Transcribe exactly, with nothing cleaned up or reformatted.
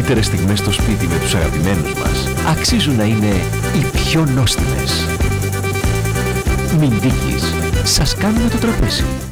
καλύτερες στιγμές στο σπίτι με τους αγαπημένους μας αξίζουν να είναι οι πιο νόστιμες. Μινδίκης, σας κάνουμε το τραπέζι.